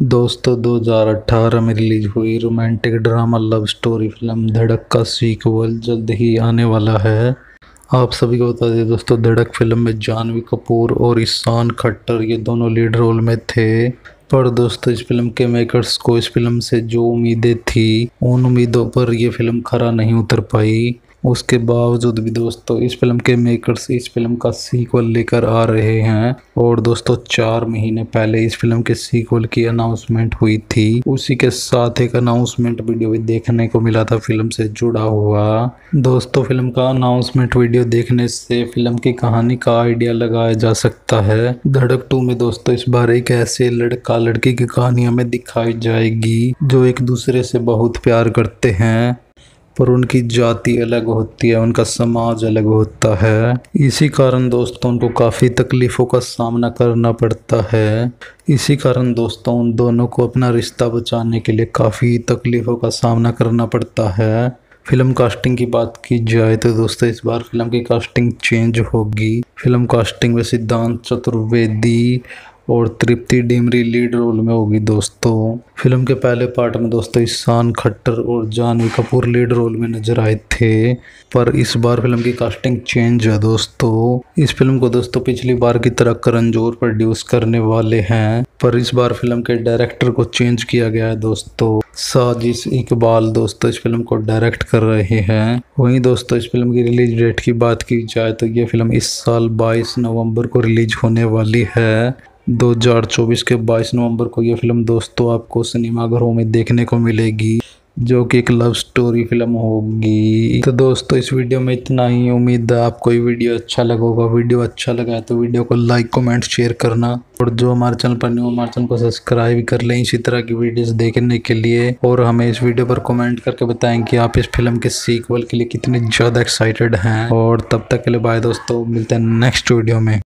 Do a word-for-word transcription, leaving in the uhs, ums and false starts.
दोस्तों दो हज़ार अठारह में रिलीज हुई romantic drama love story film Dhadak का सीक्वल जल्द ही आने वाला है। आप सभी को बता दें दोस्तों, धड़क फिल्म में जानवी कपूर और ईशान खट्टर ये दोनों लीड रोल में थे। पर दोस्तों इस फिल्म के मेकर्स को इस फिल्म से जो उम्मीदें थी उन उम्मीदों पर यह फिल्म खरा नहीं उतर पाई। उसके बावजूद भी दोस्तों इस फिल्म के मेकर्स इस फिल्म का सीक्वल लेकर आ रहे हैं। और दोस्तों चार महीने पहले इस फिल्म के सीक्वल की अनाउंसमेंट हुई थी। उसी के साथ एक अनाउंसमेंट वीडियो भी देखने को मिला था फिल्म से जुड़ा हुआ। दोस्तों फिल्म का अनाउंसमेंट वीडियो देखने से फिल्म की कहानी का आइडिया लगाया जा सकता है। धड़क टू में दोस्तों इस बार एक ऐसे लड़का लड़की की कहानी हमें दिखाई जाएगी जो एक दूसरे से बहुत प्यार करते हैं, पर उनकी जाति अलग होती है, उनका समाज अलग होता है। इसी कारण दोस्तों उनको काफ़ी तकलीफ़ों का सामना करना पड़ता है। इसी कारण दोस्तों उन दोनों को अपना रिश्ता बचाने के लिए काफ़ी तकलीफ़ों का सामना करना पड़ता है। फिल्म कास्टिंग की बात की जाए तो दोस्तों इस बार फिल्म की कास्टिंग चेंज होगी। फिल्म कास्टिंग में सिद्धांत चतुर्वेदी और तृप्ति डिमरी लीड रोल में होगी। दोस्तों फिल्म के पहले पार्ट में दोस्तों ईशान खट्टर और जानवी कपूर लीड रोल में नजर आए थे, पर इस बार फिल्म की कास्टिंग चेंज है। दोस्तों इस फिल्म को दोस्तों पिछली बार की तरह करण जौहर प्रोड्यूस करने वाले हैं, पर इस बार फिल्म के डायरेक्टर को चेंज किया गया है। दोस्तों साजिश इकबाल दोस्तों इस फिल्म को डायरेक्ट कर रहे हैं। वहीं दोस्तों इस फिल्म की रिलीज डेट की बात की जाए तो ये फिल्म इस साल बाईस नवंबर को रिलीज होने वाली है। दो हज़ार चौबीस के बाईस नवंबर को यह फिल्म दोस्तों आपको सिनेमाघरों में देखने को मिलेगी, जो कि एक लव स्टोरी फिल्म होगी। तो दोस्तों इस वीडियो में इतना ही। उम्मीद है आपको ये वीडियो अच्छा लगा होगा। वीडियो अच्छा लगा है तो वीडियो को लाइक कमेंट शेयर करना, और जो हमारे चैनल पर न्यू हमारे चैनल को सब्सक्राइब कर लें इसी तरह की वीडियोस देखने के लिए। और हमें इस वीडियो पर कमेंट करके बताएं कि आप इस फिल्म के सीक्वल के लिए कितने ज़्यादा एक्साइटेड हैं। और तब तक के लिए बाय दोस्तों, मिलते हैं नेक्स्ट वीडियो में।